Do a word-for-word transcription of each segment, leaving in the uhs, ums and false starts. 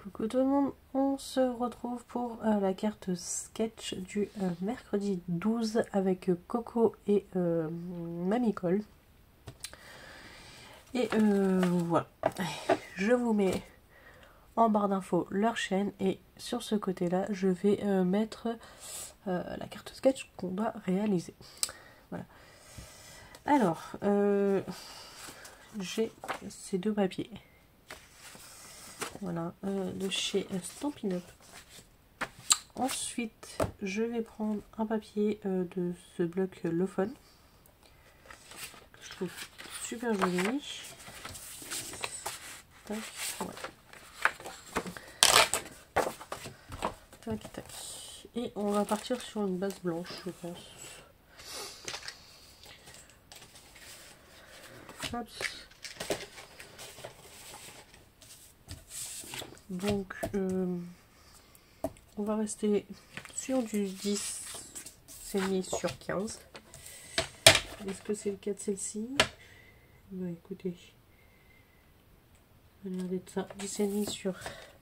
Coucou tout le monde, on se retrouve pour euh, la carte sketch du euh, mercredi douze avec euh, Coco et euh, Mamie Cole. Et euh, voilà, je vous mets en barre d'infos leur chaîne et sur ce côté là je vais euh, mettre euh, la carte sketch qu'on doit réaliser. Voilà. Alors, euh, j'ai ces deux papiers. Voilà, euh, de chez Stampin' Up. Ensuite, je vais prendre un papier euh, de ce bloc Lofon, que je trouve super joli. Tac, ouais. Tac, tac. Et on va partir sur une base blanche, je pense. Hop. Donc, euh, on va rester sur du dix et demi sur quinze. Est-ce que c'est le cas de celle-ci? Bah écoutez, ça a l'air d'être ça. dix et demi sur...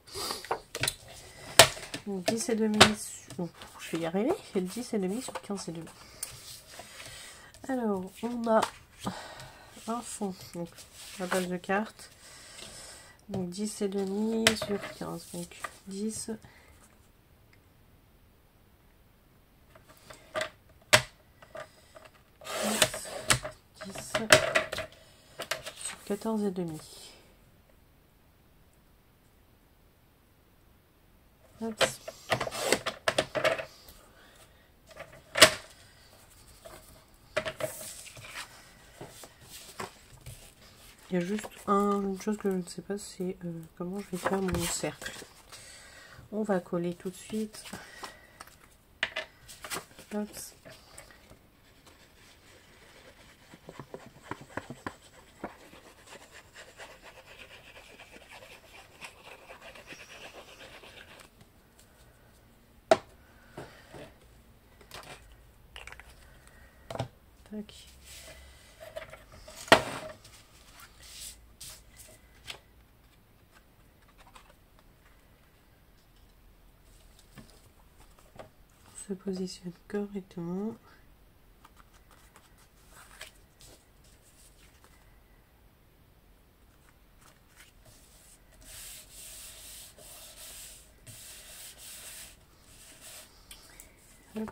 Donc dix et demi sur... Donc, je vais y arriver. C'est le dix et demi sur quinze et demi. Alors, on a un fond. Donc, la base de carte. Donc dix et demi sur quinze. Donc dix... sur quatorze et demi. Hop. Il y a juste un, une chose que je ne sais pas, c'est euh, comment je vais faire mon cercle. On va coller tout de suite. Hop. Tac. On se positionne correctement. Hop.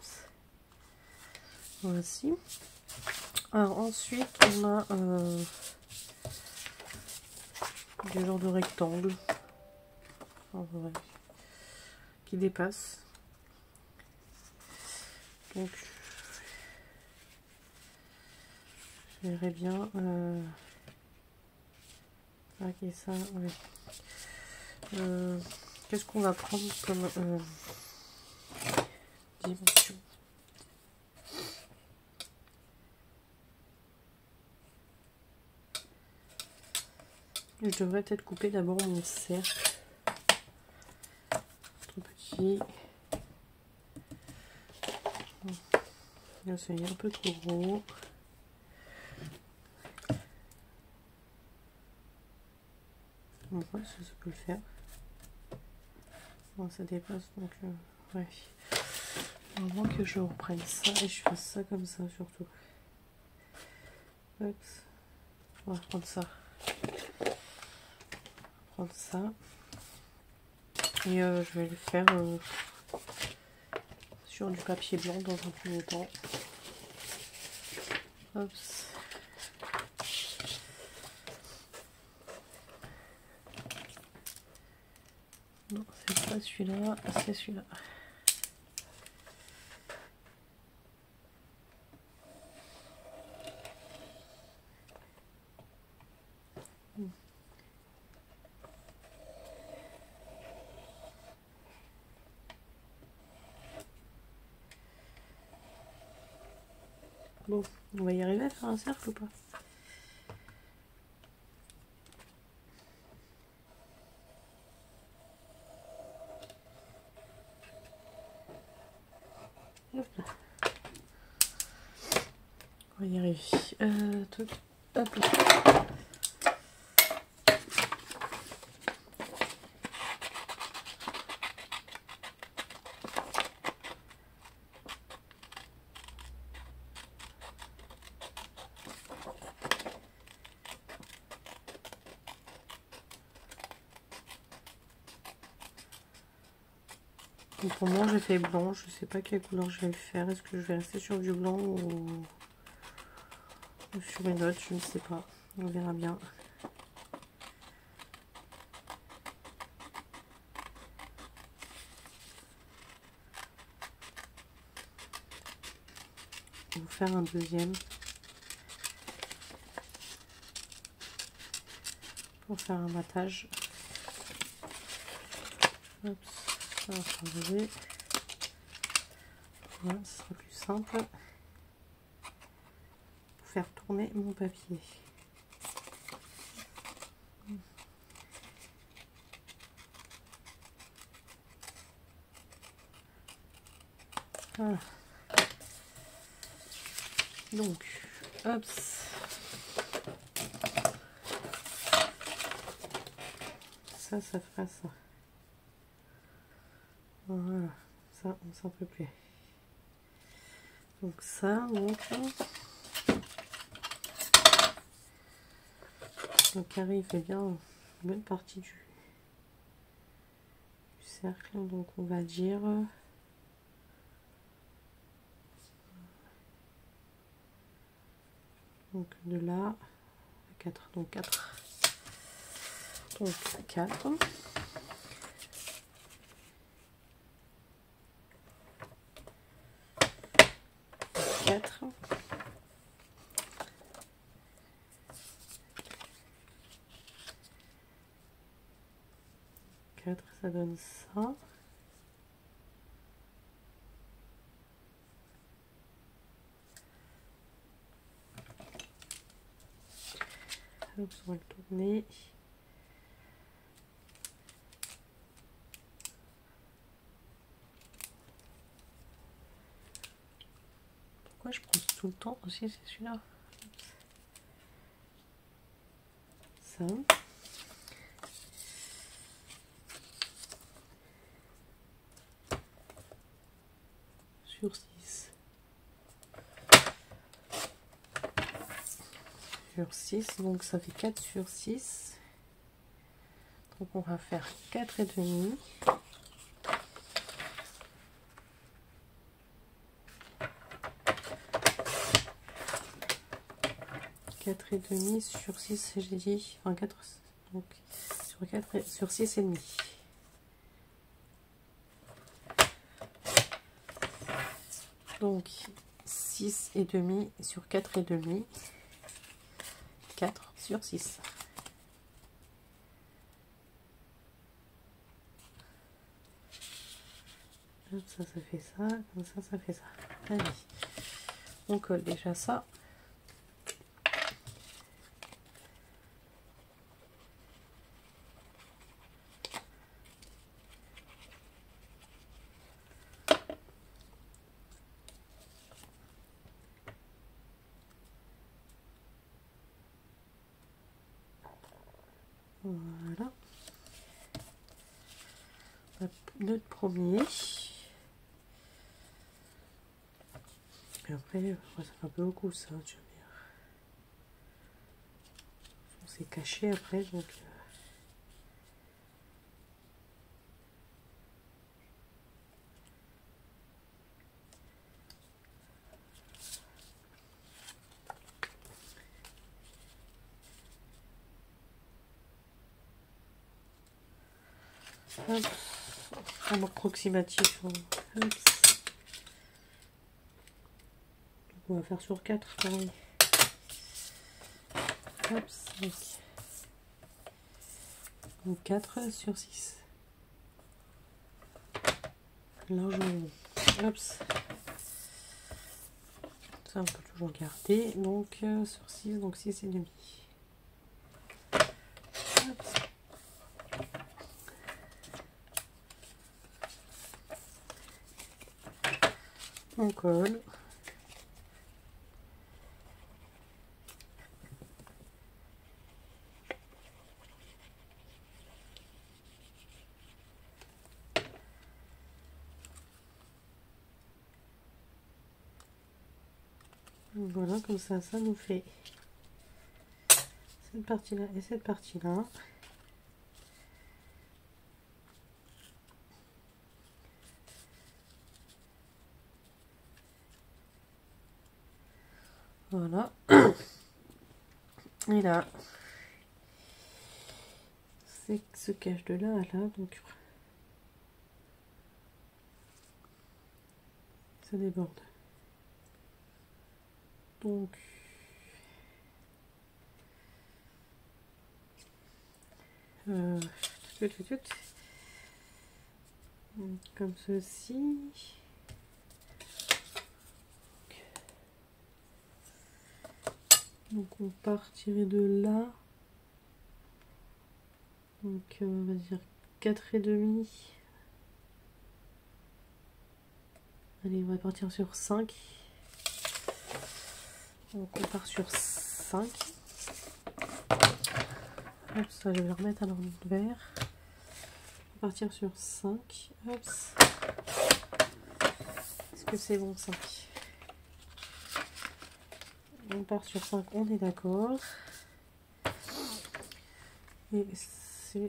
Voici. Alors ensuite on a euh, des genres de rectangles en vrai, qui dépassent. Donc je verrai bien euh, ok, ça, ouais. euh, qu'est-ce qu'on va prendre comme euh, dimension? Je devrais peut-être couper d'abord mon cercle. Trop petit. Là, c'est un peu trop gros. Bon, ouais, ça, ça peut le faire. Bon, ça dépasse, donc euh, ouais. À moins que je reprenne ça et je fasse ça comme ça surtout. Hop. On va prendre ça. Prendre ça. Et euh, je vais le faire euh, sur du papier blanc dans un premier temps. Hop. Non, c'est pas celui-là, c'est celui-là. Bon, on va y arriver à faire un cercle ou pas? Hop là. On va y arriver. Euh, truc. Hop là. Donc pour moi j'ai fait blanc, je sais pas quelle couleur je vais faire, est-ce que je vais rester sur du blanc ou, ou sur une autre, je ne sais pas, on verra bien. On va faire un deuxième pour faire un matage. Hop, ça va s'enlever. Voilà, ce sera plus simple pour faire tourner mon papier. Voilà. Donc, hop. Ça, ça fera ça. Voilà, ça, on s'en peut plus. Donc ça, donc, le carré il fait bien une bonne partie du, du cercle, donc on va dire donc de là à quatre, donc quatre, donc quatre. quatre. quatre, ça donne ça. Hop, on va le tourner. Pourquoi je prends tout le temps aussi, c'est celui-là. Ça. Sur six. Sur six, donc ça fait quatre sur six. Donc on va faire quatre et demi. quatre et demi sur six, j'ai dit, enfin quatre, donc sur quatre et, sur six et demi. Donc six et demi sur quatre et demi, quatre sur six. Hop, ça, ça fait ça, comme ça, ça fait ça. Allez, on colle déjà ça. Voilà. Notre premier. Et après, ça fait un peu beaucoup ça, tu veux dire. On s'est caché après, donc. Hop, un approximatif. Hop. On va faire sur quatre, pareil. Hop, cinq. Donc quatre sur six. Largement. Hop. Ça, on peut toujours garder. Donc euh, sur six, donc six et demi. Hop. On colle. Voilà, comme ça, ça nous fait cette partie-là et cette partie-là. Voilà. Et là, c'est se cache de là à là, donc ça déborde. Donc euh, tout, tout, tout, tout. Comme ceci. Donc on part tirer de là. Donc euh, on va dire quatre et demi. Allez, on va partir sur cinq. Donc on part sur cinq. Hop, ça je vais le remettre à l'envers. On va partir sur cinq. Hop. Est-ce que c'est bon cinq? On part sur cinq, on est d'accord. Et c'est...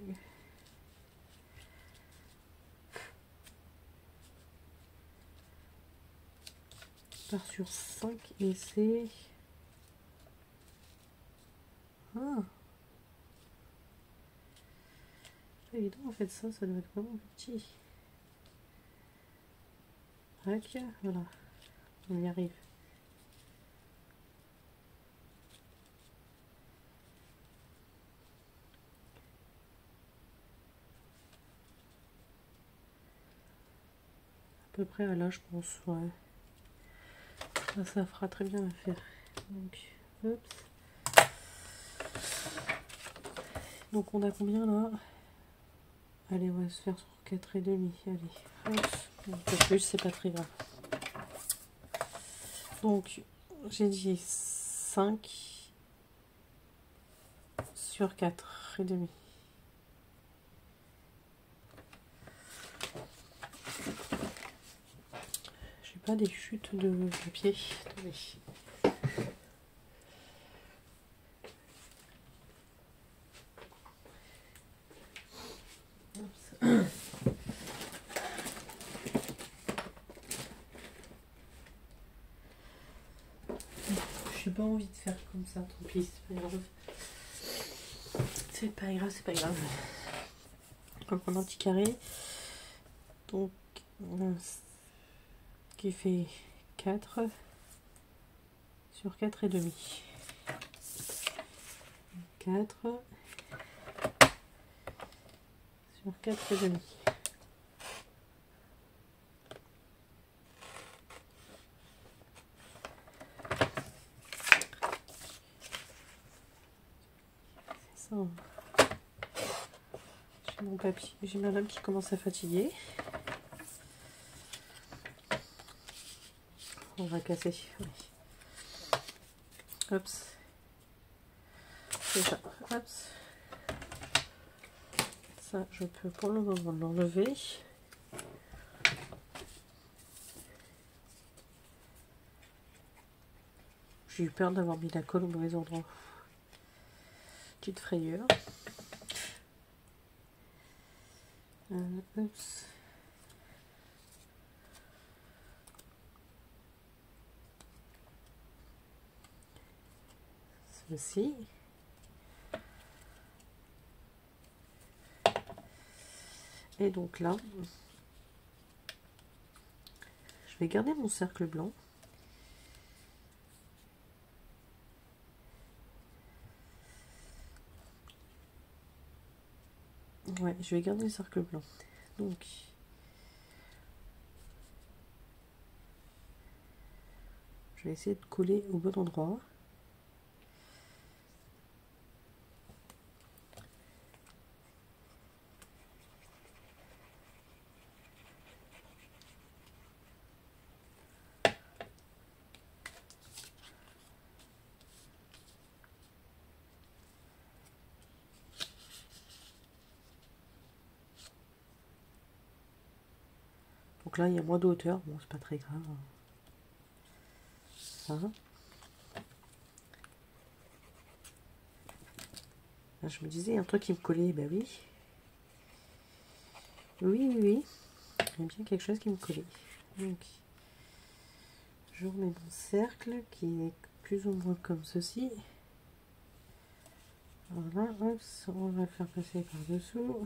On part sur cinq et c'est... Ah, c'est évident en fait, ça, ça doit être vraiment petit. Tac, voilà, on y arrive. À peu près à là, je pense, ouais. Ça, ça fera très bien l'affaire. Donc, hop. Donc on a combien là? Allez, on va se faire sur quatre et demi. Allez, hop. Un peu plus, c'est pas très grave. Donc, j'ai dit cinq sur quatre et demi. J'ai pas des chutes de papier. Attendez. J'ai pas envie de faire comme ça, tant pis, c'est pas grave. C'est pas grave, c'est pas grave. On va prendre un petit carré. Donc, qui fait quatre sur quatre et demi. quatre sur quatre et demi. C'est ça. J'ai mon papier, j'ai ma lame qui commence à fatiguer. On va casser. Oui. Hop. C'est ça. Hop. Ça, je peux pour le moment l'enlever. J'ai eu peur d'avoir mis la colle au mauvais endroit. Petite frayeur. Euh, oups. Ceci. Et donc là, je vais garder mon cercle blanc. Ouais, je vais garder le cercle blanc. Donc, je vais essayer de coller au bon endroit. Donc là, il y a moins de hauteur. Bon, c'est pas très grave. Ça. Là, je me disais, un truc qui me collait. Ben oui. Oui, oui, oui. Il y a bien quelque chose qui me collait. Donc, je remets mon cercle qui est plus ou moins comme ceci. Voilà, hop, on va le faire passer par dessous.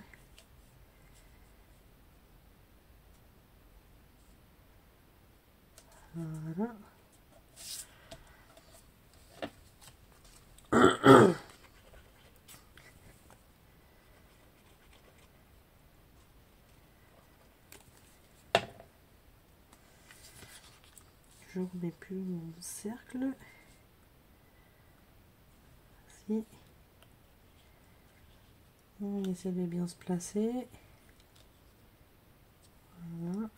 Voilà. Je remets plus mon cercle. Si. On essaie de bien se placer. Voilà.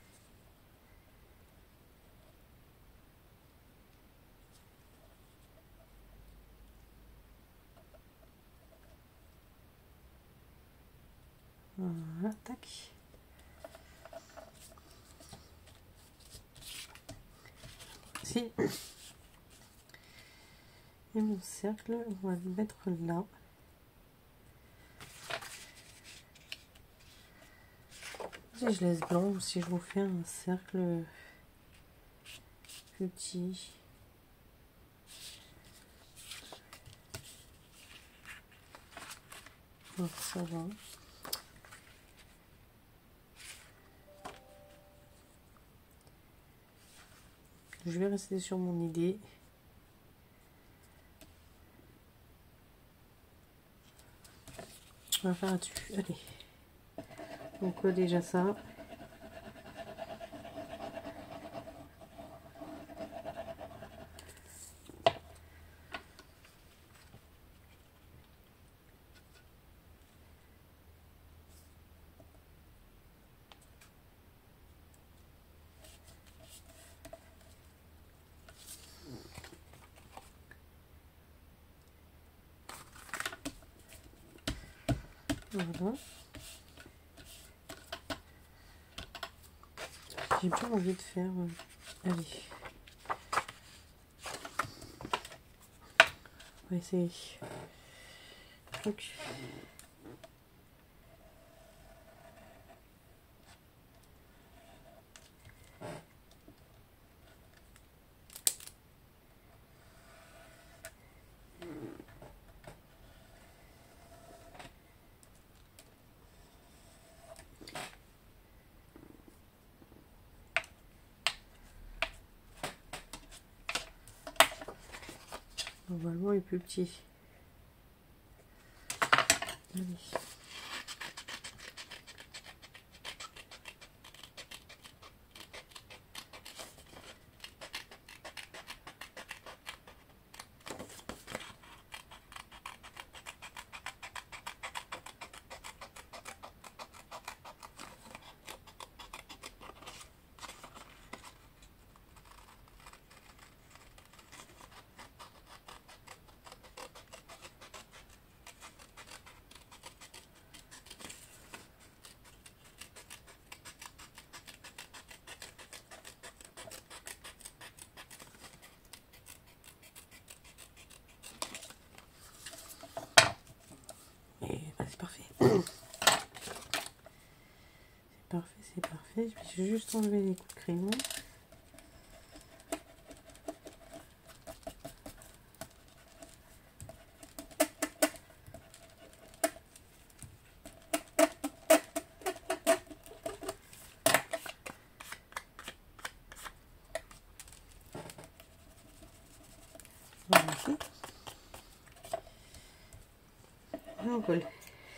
Voilà, tac. Si. Et mon cercle, on va le mettre là. Si je laisse blanc ou si je vous fais un cercle petit. Alors, ça va. Je vais rester sur mon idée. On va faire là-dessus. Allez. On colle déjà ça. Voilà. J'ai pas envie de faire... Euh... Allez. On va essayer. Ok. Normalement, il est plus petit. Allez. C'est parfait. C'est parfait, c'est parfait. Je vais juste enlever les coups de crayon. Voilà, ici. Et on colle.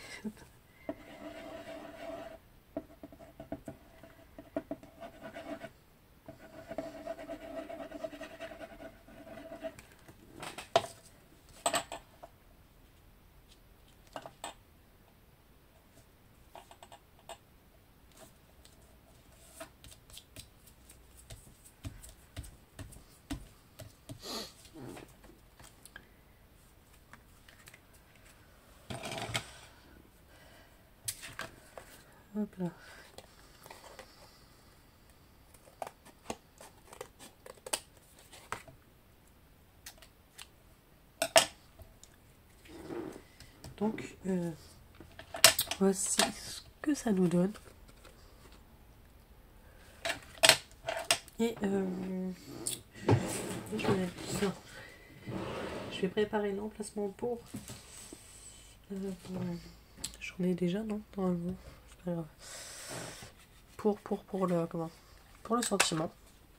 Hop là. Donc, euh, voici ce que ça nous donne. Et euh, je vais, non, Je vais préparer l'emplacement pour... Euh, J'en ai déjà, non? Normalement. C'est pas grave. Pour, pour, pour le... Comment? Pour le sentiment.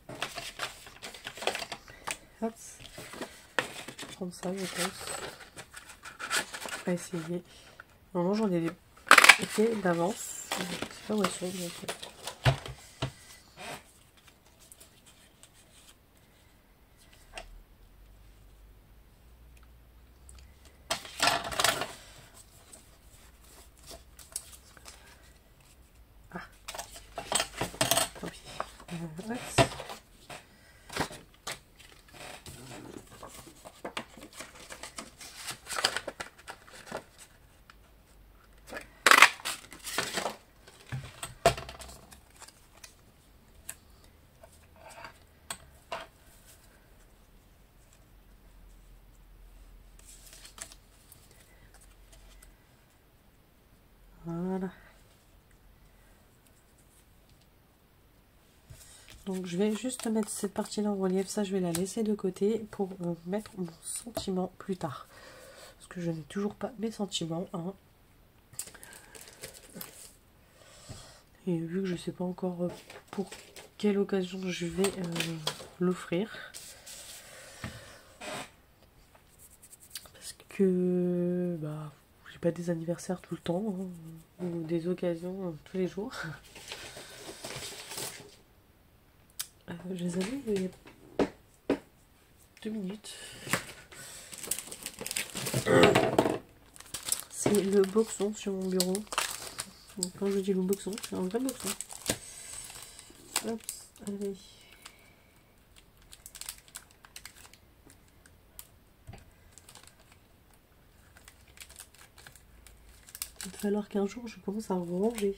Hop. Je vais prendre ça, je pense. On va essayer. Normalement, j'en ai fait d'avance. Je sais pas où elles sont, donc... Voilà. Donc je vais juste mettre cette partie-là en relief. Ça, je vais la laisser de côté pour euh, mettre mon sentiment plus tard. Parce que je n'ai toujours pas mes sentiments. Hein. Et vu que je ne sais pas encore pour quelle occasion je vais euh, l'offrir. Parce que... bah, j'ai pas des anniversaires tout le temps. Hein, ou des occasions euh, tous les jours. Euh, je les avais il y a deux minutes. C'est le boxon sur mon bureau. Donc, quand je dis le boxon, c'est un vrai boxon. Hop, allez. Il va falloir qu'un jour je commence à ranger.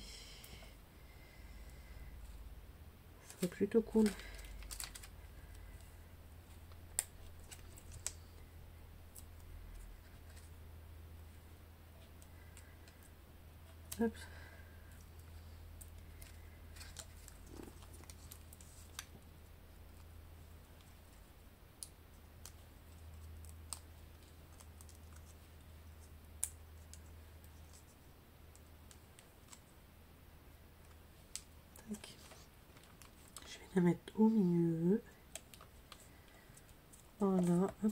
Ça serait plutôt cool. Hop. Tac. Je vais la mettre au milieu. Voilà, hop.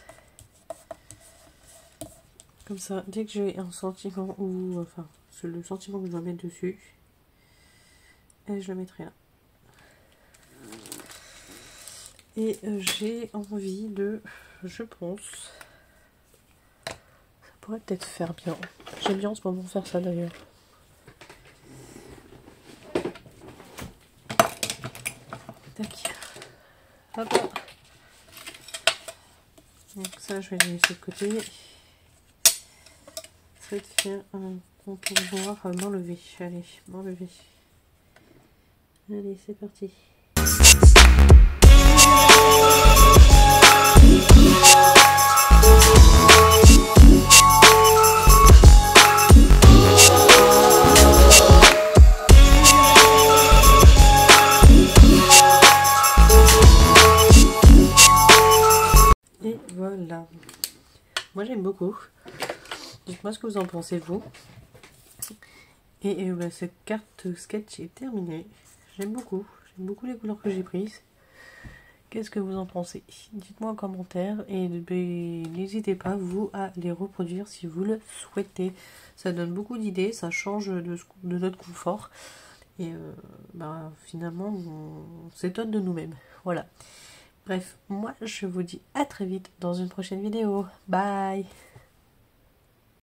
Comme ça, dès que j'ai un sentiment ou enfin c'est le sentiment que je dois mettre dessus, et je le mettrai là. Et euh, j'ai envie de, je pense, ça pourrait peut-être faire bien. J'aime bien en ce moment faire ça d'ailleurs. Tac. Hop. Donc ça, je vais le laisser de côté. Ça va être faire un contour noir à m'enlever. Allez, m'enlever. Allez, c'est parti. Et voilà. Moi j'aime beaucoup. Dites-moi ce que vous en pensez vous. Et euh, bah, cette carte sketch est terminée. J'aime beaucoup. J'aime beaucoup les couleurs que j'ai prises. Qu'est-ce que vous en pensez? Dites-moi en commentaire et n'hésitez pas vous à les reproduire si vous le souhaitez. Ça donne beaucoup d'idées, ça change de, de notre confort. Et euh, bah, finalement on s'étonne de nous-mêmes. Voilà. Bref, moi je vous dis à très vite dans une prochaine vidéo. Bye!